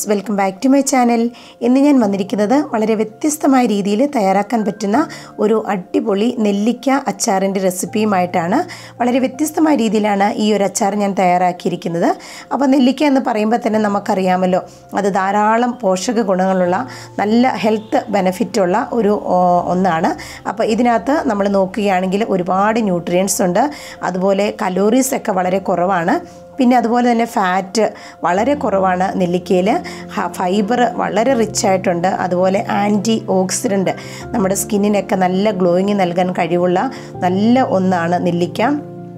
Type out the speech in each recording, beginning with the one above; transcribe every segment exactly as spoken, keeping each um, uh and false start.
Welcome back to my channel. ഇന്ന് ഞാൻ വന്നിരിക്കുന്നത് വളരെ വ്യത്യസ്തമായ രീതിയിൽ തയ്യാറാക്കാൻ പറ്റുന്ന ഒരു അടിപൊളി നെല്ലിക്ക അച്ചാറിൻ്റെ റെസിപ്പിയുമായിട്ടാണ്. വളരെ വ്യത്യസ്തമായ രീതിയിലാണ് ഈ ഒരു അച്ചാർ ഞാൻ തയ്യാറാക്കിയിരിക്കുന്നത്. അപ്പോൾ നെല്ലിക്ക എന്ന് പറയുമ്പോൾ തന്നെ നമുക്കറിയാമല്ലോ, അത് ധാരാളം പോഷക ഗുണങ്ങളുള്ള നല്ല ഹെൽത്ത് ബെനഫിറ്റുള്ള ഒരു ഒന്നാണ്. അപ്പോൾ ഇതിനകത്ത് നമ്മൾ നോക്കുകയാണെങ്കിൽ ഒരുപാട് ന്യൂട്രിയൻസ് ഉണ്ട്, അതുപോലെ കലോറീസ് ഒക്കെ വളരെ കുറവാണ്. പിന്നെ അതുപോലെ തന്നെ ഫാറ്റ് വളരെ കുറവാണ് നെല്ലിക്കയിൽ. ഫൈബർ വളരെ റിച്ച് ആയിട്ടുണ്ട്. അതുപോലെ ആൻറ്റി ഓക്സിഡൻറ്റ്, നമ്മുടെ സ്കിന്നിനൊക്കെ നല്ല ഗ്ലോയിങ് നൽകാൻ കഴിവുള്ള നല്ല ഒന്നാണ് നെല്ലിക്ക.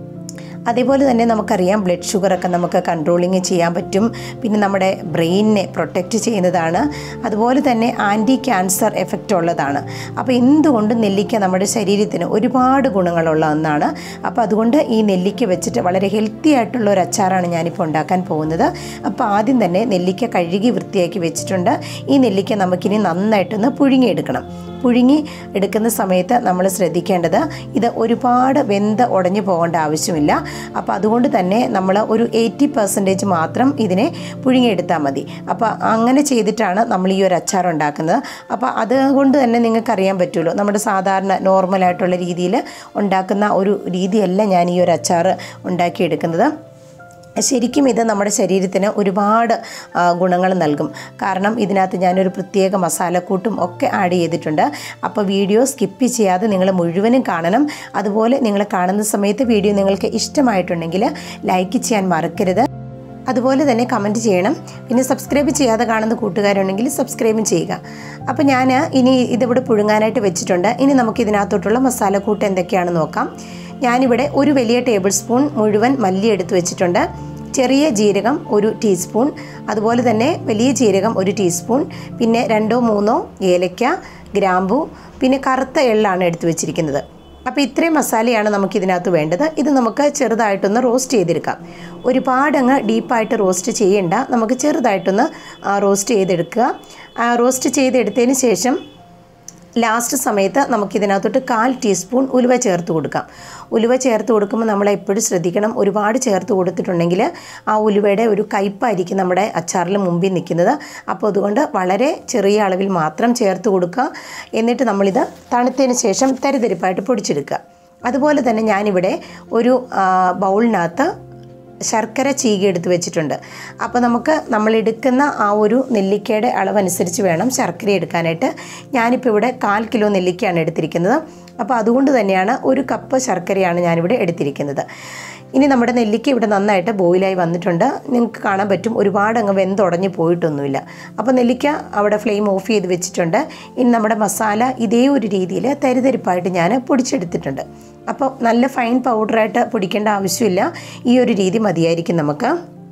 അതേപോലെ തന്നെ നമുക്കറിയാം, ബ്ലഡ് ഷുഗറൊക്കെ നമുക്ക് കൺട്രോളിങ് ചെയ്യാൻ പറ്റും. പിന്നെ നമ്മുടെ ബ്രെയിനിനെ പ്രൊട്ടക്റ്റ് ചെയ്യുന്നതാണ്. അതുപോലെ തന്നെ ആൻറ്റി ക്യാൻസർ എഫക്റ്റ് ഉള്ളതാണ്. അപ്പോൾ എന്തുകൊണ്ട് നെല്ലിക്ക നമ്മുടെ ശരീരത്തിന് ഒരുപാട് ഗുണങ്ങളുള്ള ഒന്നാണ്. അപ്പോൾ അതുകൊണ്ട് ഈ നെല്ലിക്ക വെച്ചിട്ട് വളരെ ഹെൽത്തി ആയിട്ടുള്ള ഒരു അച്ചാറാണ് ഞാനിപ്പോൾ ഉണ്ടാക്കാൻ പോകുന്നത്. അപ്പോൾ ആദ്യം തന്നെ നെല്ലിക്ക കഴുകി വൃത്തിയാക്കി വെച്ചിട്ടുണ്ട്. ഈ നെല്ലിക്ക നമുക്കിനി നന്നായിട്ടൊന്ന് പുഴുങ്ങിയെടുക്കണം. പുഴുങ്ങി എടുക്കുന്ന സമയത്ത് നമ്മൾ ശ്രദ്ധിക്കേണ്ടത്, ഇത് ഒരുപാട് വെന്ത് ഉടഞ്ഞു പോകേണ്ട ആവശ്യമില്ല. അപ്പോൾ അതുകൊണ്ട് തന്നെ നമ്മൾ ഒരു എയ്റ്റി പെർസെൻറ്റേജ് മാത്രം ഇതിനെ പുഴുങ്ങിയെടുത്താൽ മതി. അപ്പോൾ അങ്ങനെ ചെയ്തിട്ടാണ് നമ്മൾ ഈ ഒരു അച്ചാർ ഉണ്ടാക്കുന്നത്. അപ്പോൾ അതുകൊണ്ട് തന്നെ നിങ്ങൾക്കറിയാൻ പറ്റുമല്ലോ, നമ്മുടെ സാധാരണ നോർമലായിട്ടുള്ള രീതിയിൽ ഉണ്ടാക്കുന്ന ഒരു രീതിയല്ല ഞാൻ ഈ ഒരു അച്ചാർ ഉണ്ടാക്കിയെടുക്കുന്നത്. ശരിക്കും ഇത് നമ്മുടെ ശരീരത്തിന് ഒരുപാട് ഗുണങ്ങൾ നൽകും. കാരണം ഇതിനകത്ത് ഞാനൊരു പ്രത്യേക മസാലക്കൂട്ടും ഒക്കെ ആഡ് ചെയ്തിട്ടുണ്ട്. അപ്പോൾ വീഡിയോ സ്കിപ്പ് ചെയ്യാതെ നിങ്ങൾ മുഴുവനും കാണണം. അതുപോലെ നിങ്ങൾ കാണുന്ന സമയത്ത് വീഡിയോ നിങ്ങൾക്ക് ഇഷ്ടമായിട്ടുണ്ടെങ്കിൽ ലൈക്ക് ചെയ്യാൻ മറക്കരുത്. അതുപോലെ തന്നെ കമൻറ്റ് ചെയ്യണം. പിന്നെ സബ്സ്ക്രൈബ് ചെയ്യാതെ കാണുന്ന കൂട്ടുകാരുണ്ടെങ്കിൽ സബ്സ്ക്രൈബും ചെയ്യുക. അപ്പോൾ ഞാൻ ഇനി ഇതിവിടെ പുഴുങ്ങാനായിട്ട് വെച്ചിട്ടുണ്ട്. ഇനി നമുക്ക് ഇതിനകത്തോട്ടുള്ള മസാലക്കൂട്ട് എന്തൊക്കെയാണെന്ന് നോക്കാം. ഞാനിവിടെ ഒരു വലിയ ടേബിൾ സ്പൂൺ മുഴുവൻ മല്ലി എടുത്ത് വെച്ചിട്ടുണ്ട്. ചെറിയ ജീരകം ഒരു ടീസ്പൂൺ, അതുപോലെ തന്നെ വലിയ ജീരകം ഒരു ടീസ്പൂൺ, പിന്നെ രണ്ടോ മൂന്നോ ഏലക്ക, ഗ്രാമ്പു, പിന്നെ കറുത്ത എള്ളാണ് എടുത്ത് വെച്ചിരിക്കുന്നത്. അപ്പോൾ ഇത്രയും മസാലയാണ് നമുക്കിതിനകത്ത് വേണ്ടത്. ഇത് നമുക്ക് ചെറുതായിട്ടൊന്ന് റോസ്റ്റ് ചെയ്തെടുക്കാം. ഒരുപാടങ്ങ് ഡീപ്പായിട്ട് റോസ്റ്റ് ചെയ്യേണ്ട, നമുക്ക് ചെറുതായിട്ടൊന്ന് റോസ്റ്റ് ചെയ്തെടുക്കുക. റോസ്റ്റ് ചെയ്തെടുത്തതിന് ശേഷം ലാസ്റ്റ് സമയത്ത് നമുക്കിതിനകത്തോട്ട് കാൽ ടീസ്പൂൺ ഉലുവ ചേർത്ത് കൊടുക്കാം. ഉലുവ ചേർത്ത് കൊടുക്കുമ്പോൾ നമ്മൾ എപ്പോഴും ശ്രദ്ധിക്കണം, ഒരുപാട് ചേർത്ത് കൊടുത്തിട്ടുണ്ടെങ്കിൽ ആ ഉലുവയുടെ ഒരു കയ്പ്പായിരിക്കും നമ്മുടെ അച്ചാറിൽ മുമ്പിൽ നിൽക്കുന്നത്. അപ്പോൾ അതുകൊണ്ട് വളരെ ചെറിയ അളവിൽ മാത്രം ചേർത്ത് കൊടുക്കുക. എന്നിട്ട് നമ്മളിത് തണുത്തതിന് ശേഷം തരിതരിപ്പായിട്ട് പൊടിച്ചെടുക്കുക. അതുപോലെ തന്നെ ഞാനിവിടെ ഒരു ബൗളിനകത്ത് ശർക്കര ചീകി എടുത്ത് വെച്ചിട്ടുണ്ട്. അപ്പോൾ നമുക്ക് നമ്മളെടുക്കുന്ന ആ ഒരു നെല്ലിക്കയുടെ അളവനുസരിച്ച് വേണം ശർക്കര എടുക്കാനായിട്ട്. ഞാനിപ്പോൾ ഇവിടെ കാൽ കിലോ നെല്ലിക്കയാണ് എടുത്തിരിക്കുന്നത്. അപ്പോൾ അതുകൊണ്ട് തന്നെയാണ് ഒരു കപ്പ് ശർക്കരയാണ് ഞാനിവിടെ എടുത്തിരിക്കുന്നത്. ഇനി നമ്മുടെ നെല്ലിക്ക ഇവിടെ നന്നായിട്ട് ബോയിലായി വന്നിട്ടുണ്ട്. നിങ്ങൾക്ക് കാണാൻ പറ്റും, ഒരുപാട് അങ്ങ് വെന്തുടഞ്ഞ് പോയിട്ടൊന്നുമില്ല. അപ്പോൾ നെല്ലിക്ക അവിടെ ഫ്ലെയിം ഓഫ് ചെയ്ത് വെച്ചിട്ടുണ്ട്. ഇനി നമ്മുടെ മസാല ഇതേ ഒരു രീതിയിൽ തരിതരിപ്പായിട്ട് ഞാൻ പൊടിച്ചെടുത്തിട്ടുണ്ട്. അപ്പോൾ നല്ല ഫൈൻ പൗഡറായിട്ട് പൊടിക്കേണ്ട ആവശ്യമില്ല, ഈ ഒരു രീതി മതിയായിരിക്കും നമുക്ക്.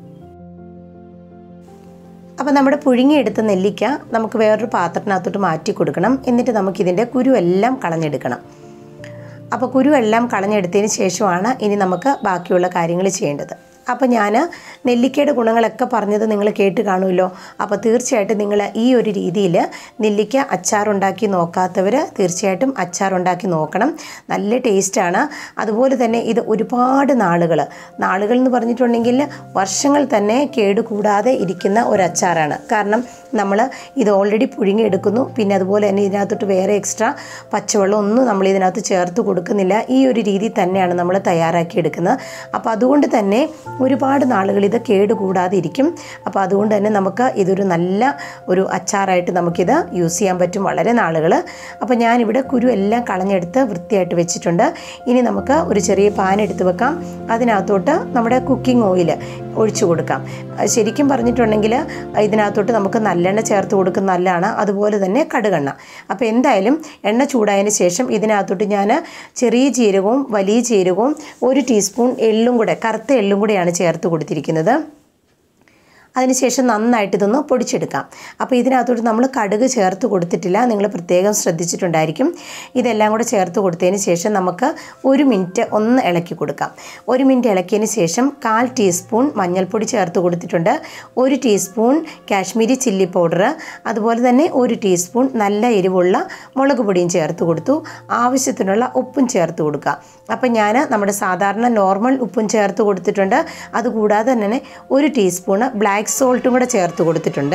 അപ്പോൾ നമ്മുടെ പുഴുങ്ങിയെടുത്ത നെല്ലിക്ക നമുക്ക് വേറൊരു പാത്രത്തിനകത്തോട്ട് മാറ്റി കൊടുക്കണം. എന്നിട്ട് നമുക്കിതിൻ്റെ കുരുവെല്ലാം കളഞ്ഞെടുക്കണം. അപ്പോൾ കുരുവെല്ലാം കളഞ്ഞെടുത്തതിന് ശേഷമാണ് ഇനി നമുക്ക് ബാക്കിയുള്ള കാര്യങ്ങൾ ചെയ്യേണ്ടത്. അപ്പോൾ ഞാൻ നെല്ലിക്കയുടെ ഗുണങ്ങളൊക്കെ പറഞ്ഞത് നിങ്ങൾ കേട്ട് കാണുമല്ലോ. അപ്പോൾ തീർച്ചയായിട്ടും നിങ്ങൾ ഈ ഒരു രീതിയിൽ നെല്ലിക്ക അച്ചാറുണ്ടാക്കി നോക്കാത്തവർ തീർച്ചയായിട്ടും അച്ചാറുണ്ടാക്കി നോക്കണം. നല്ല ടേസ്റ്റാണ്. അതുപോലെ തന്നെ ഇത് ഒരുപാട് നാളുകൾ നാളുകൾ എന്ന് പറഞ്ഞിട്ടുണ്ടെങ്കിൽ വർഷങ്ങൾ തന്നെ കേടുകൂടാതെ ഇരിക്കുന്ന ഒരു അച്ചാറാണ്. കാരണം നമ്മൾ ഇത് ഓൾറെഡി പുഴുങ്ങിയെടുക്കുന്നു. പിന്നെ അതുപോലെ തന്നെ ഇതിനകത്തോട്ട് വേറെ എക്സ്ട്രാ പച്ചവെള്ളം ഒന്നും നമ്മൾ ഇതിനകത്ത് ചേർത്ത് കൊടുക്കുന്നില്ല. ഈ ഒരു രീതി തന്നെയാണ് നമ്മൾ തയ്യാറാക്കിയെടുക്കുന്നത്. അപ്പോൾ അതുകൊണ്ട് തന്നെ ഒരുപാട് നാളുകൾ ഇത് കേടുകൂടാതെ ഇരിക്കും. അപ്പോൾ അതുകൊണ്ട് തന്നെ നമുക്ക് ഇതൊരു നല്ല ഒരു അച്ചാറായിട്ട് നമുക്കിത് യൂസ് ചെയ്യാൻ പറ്റും വളരെ നാളുകൾ. അപ്പോൾ ഞാനിവിടെ കുരു എല്ലാം കളഞ്ഞെടുത്ത് വൃത്തിയായിട്ട് വെച്ചിട്ടുണ്ട്. ഇനി നമുക്ക് ഒരു ചെറിയ പാൻ എടുത്ത് വെക്കാം. അതിനകത്തോട്ട് നമ്മുടെ കുക്കിംഗ് ഓയിൽ ഒഴിച്ചു കൊടുക്കാം. ശരിക്കും പറഞ്ഞിട്ടുണ്ടെങ്കിൽ ഇതിനകത്തോട്ട് നമുക്ക് നല്ലെണ്ണ ചേർത്ത് കൊടുക്കുന്ന നല്ലതാണ്, അതുപോലെ തന്നെ കടുകെണ്ണ. അപ്പോൾ എന്തായാലും എണ്ണ ചൂടായതിന് ശേഷം ഇതിനകത്തോട്ട് ഞാൻ ചെറിയ ജീരകവും വലിയ ജീരകവും ഒരു ടീസ്പൂൺ എള്ളും കൂടെ, കറുത്ത എള്ളും കൂടെയാണ് ചേർത്ത് കൊടുത്തിരിക്കുന്നത്. അതിനുശേഷം നന്നായിട്ട് ഇതൊന്ന് പൊടിച്ചെടുക്കാം. അപ്പോൾ ഇതിനകത്തോട്ട് നമ്മൾ കടുക് ചേർത്ത് കൊടുത്തിട്ടില്ല, നിങ്ങൾ പ്രത്യേകം ശ്രദ്ധിച്ചിട്ടുണ്ടായിരിക്കും. ഇതെല്ലാം കൂടെ ചേർത്ത് കൊടുത്തതിന് ശേഷം നമുക്ക് ഒരു മിനിറ്റ് ഒന്ന് ഇളക്കി കൊടുക്കാം. ഒരു മിനിറ്റ് ഇളക്കിയതിന് ശേഷം കാൽ ടീസ്പൂൺ മഞ്ഞൾപ്പൊടി ചേർത്ത് കൊടുത്തിട്ടുണ്ട്, ഒരു ടീസ്പൂൺ കാശ്മീരി ചില്ലി പൗഡർ, അതുപോലെ തന്നെ ഒരു ടീസ്പൂൺ നല്ല എരിവുള്ള മുളക് പൊടിയും ചേർത്ത് കൊടുത്തു. ആവശ്യത്തിനുള്ള ഉപ്പും ചേർത്ത് കൊടുക്കുക. അപ്പോൾ ഞാൻ നമ്മുടെ സാധാരണ നോർമൽ ഉപ്പും ചേർത്ത് കൊടുത്തിട്ടുണ്ട്. അതുകൂടാതെ തന്നെ ഒരു ടീസ്പൂണ് ബ്ലാക്ക് സോൾട്ടും കൂടെ ചേർത്ത് കൊടുത്തിട്ടുണ്ട്.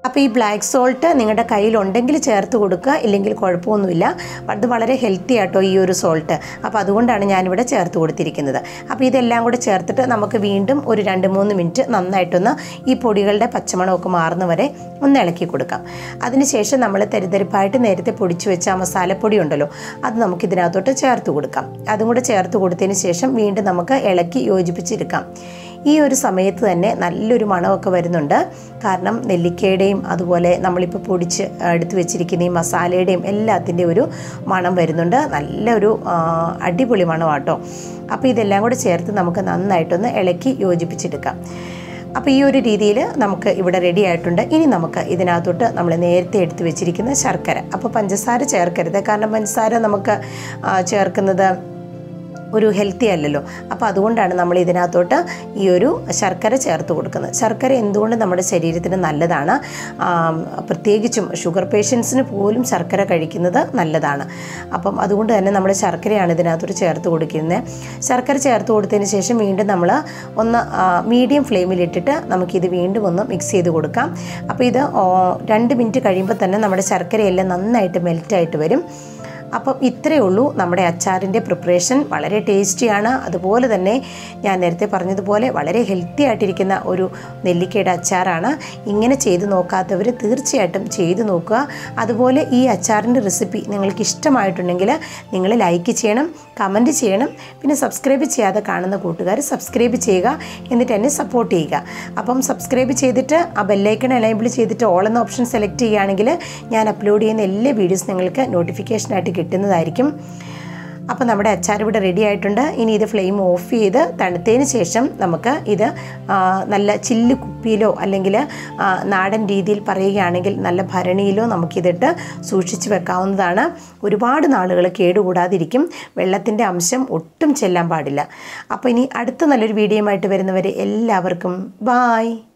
അപ്പോൾ ഈ ബ്ലാക്ക് സോൾട്ട് നിങ്ങളുടെ കയ്യിലുണ്ടെങ്കിൽ ചേർത്ത് കൊടുക്കുക, ഇല്ലെങ്കിൽ കുഴപ്പമൊന്നുമില്ല. അത് വളരെ ഹെൽത്തി ആട്ടോ ഈ ഒരു സോൾട്ട്. അപ്പോൾ അതുകൊണ്ടാണ് ഞാനിവിടെ ചേർത്ത് കൊടുത്തിരിക്കുന്നത്. അപ്പോൾ ഇതെല്ലാം കൂടെ ചേർത്തിട്ട് നമുക്ക് വീണ്ടും ഒരു രണ്ട് മൂന്ന് മിനിറ്റ് നന്നായിട്ടൊന്ന് ഈ പൊടികളുടെ പച്ചമണമൊക്കെ മാറുന്ന വരെ ഒന്ന് ഇളക്കി കൊടുക്കാം. അതിനുശേഷം നമ്മൾ തരിതരിപ്പായിട്ട് നേരത്തെ പൊടിച്ചു വെച്ച ആ മസാലപ്പൊടി ഉണ്ടല്ലോ, അത് നമുക്ക് ഇതിനകത്തോട്ട് ചേർത്ത് കൊടുക്കാം. അതും കൂടെ ചേർത്ത് കൊടുത്തതിന് ശേഷം വീണ്ടും നമുക്ക് ഇളക്കി യോജിപ്പിച്ചെടുക്കാം. ഈ ഒരു സമയത്ത് തന്നെ നല്ലൊരു മണമൊക്കെ വരുന്നുണ്ട്. കാരണം നെല്ലിക്കയുടെയും അതുപോലെ നമ്മളിപ്പോൾ പൊടിച്ച് എടുത്ത് വെച്ചിരിക്കുന്ന ഈ മസാലയുടെയും എല്ലാത്തിൻ്റെയും ഒരു മണം വരുന്നുണ്ട്. നല്ലൊരു അടിപൊളി മണമാട്ടോ. അപ്പോൾ ഇതെല്ലാം കൂടെ ചേർത്ത് നമുക്ക് നന്നായിട്ടൊന്ന് ഇളക്കി യോജിപ്പിച്ചെടുക്കാം. അപ്പോൾ ഈ ഒരു രീതിയിൽ നമുക്ക് ഇവിടെ റെഡി ആയിട്ടുണ്ട്. ഇനി നമുക്ക് ഇതിനകത്തോട്ട് നമ്മൾ നേരത്തെ എടുത്ത് വെച്ചിരിക്കുന്ന ശർക്കര, അപ്പോൾ പഞ്ചസാര ചേർക്കരുത്, കാരണം പഞ്ചസാര നമുക്ക് ചേർക്കുന്നത് ഒരു ഹെൽത്തി അല്ലല്ലോ. അപ്പോൾ അതുകൊണ്ടാണ് നമ്മൾ ഇതിനകത്തോട്ട് ഈ ഒരു ശർക്കര ചേർത്ത് കൊടുക്കുന്നത്. ശർക്കര എന്തുകൊണ്ട് നമ്മുടെ ശരീരത്തിന് നല്ലതാണ്, പ്രത്യേകിച്ചും ഷുഗർ പേഷ്യൻസിന് പോലും ശർക്കര കഴിക്കുന്നത് നല്ലതാണ്. അപ്പം അതുകൊണ്ട് തന്നെ നമ്മൾ ശർക്കരയാണ് ഇതിനകത്തോട്ട് ചേർത്ത് കൊടുക്കുന്നത്. ശർക്കര ചേർത്ത് കൊടുത്തതിന് ശേഷം വീണ്ടും നമ്മൾ ഒന്ന് മീഡിയം ഫ്ലെയിമിലിട്ടിട്ട് നമുക്കിത് വീണ്ടും ഒന്ന് മിക്സ് ചെയ്ത് കൊടുക്കാം. അപ്പോൾ ഇത് രണ്ട് മിനിറ്റ് കഴിയുമ്പോൾ തന്നെ നമ്മുടെ ശർക്കരയെല്ലാം നന്നായിട്ട് മെൽറ്റായിട്ട് വരും. അപ്പം ഇത്രയേ ഉള്ളൂ നമ്മുടെ അച്ചാറിൻ്റെ പ്രിപ്പറേഷൻ. വളരെ ടേസ്റ്റിയാണ്. അതുപോലെ തന്നെ ഞാൻ നേരത്തെ പറഞ്ഞതുപോലെ വളരെ ഹെൽത്തി ആയിട്ടിരിക്കുന്ന ഒരു നെല്ലിക്കയുടെ അച്ചാറാണ്. ഇങ്ങനെ ചെയ്ത് നോക്കാത്തവർ തീർച്ചയായിട്ടും ചെയ്ത് നോക്കുക. അതുപോലെ ഈ അച്ചാറിൻ്റെ റെസിപ്പി നിങ്ങൾക്ക് ഇഷ്ടമായിട്ടുണ്ടെങ്കിൽ നിങ്ങൾ ലൈക്ക് ചെയ്യണം, കമൻറ്റ് ചെയ്യണം. പിന്നെ സബ്സ്ക്രൈബ് ചെയ്യാതെ കാണുന്ന കൂട്ടുകാർ സബ്സ്ക്രൈബ് ചെയ്യുക, എന്നിട്ട് എന്നെ സപ്പോർട്ട് ചെയ്യുക. അപ്പം സബ്സ്ക്രൈബ് ചെയ്തിട്ട് ആ ബെല്ലൈക്കൺ എനേബിൾ ചെയ്തിട്ട് ഓൾ എന്ന ഓപ്ഷൻ സെലക്ട് ചെയ്യുകയാണെങ്കിൽ ഞാൻ അപ്ലോഡ് ചെയ്യുന്ന എല്ലാ വീഡിയോസ് നിങ്ങൾക്ക് നോട്ടിഫിക്കേഷനായിട്ട് കിട്ടുന്നതായിരിക്കും. അപ്പോൾ നമ്മുടെ അച്ചാർ ഇവിടെ റെഡി ആയിട്ടുണ്ട്. ഇനി ഇത് ഫ്ലെയിം ഓഫ് ചെയ്ത് തണുത്തതിന് ശേഷം നമുക്ക് ഇത് നല്ല ചില്ല് കുപ്പിയിലോ അല്ലെങ്കിൽ നാടൻ രീതിയിൽ പറയുകയാണെങ്കിൽ നല്ല ഭരണിയിലോ നമുക്കിതിട്ട് സൂക്ഷിച്ച് വെക്കാവുന്നതാണ്. ഒരുപാട് നാളുകൾ കേടുകൂടാതിരിക്കും. വെള്ളത്തിൻ്റെ അംശം ഒട്ടും ചെല്ലാൻ പാടില്ല. അപ്പോൾ ഇനി അടുത്ത നല്ലൊരു വീഡിയോയുമായിട്ട് വരുന്നവരെ എല്ലാവർക്കും ബായ്.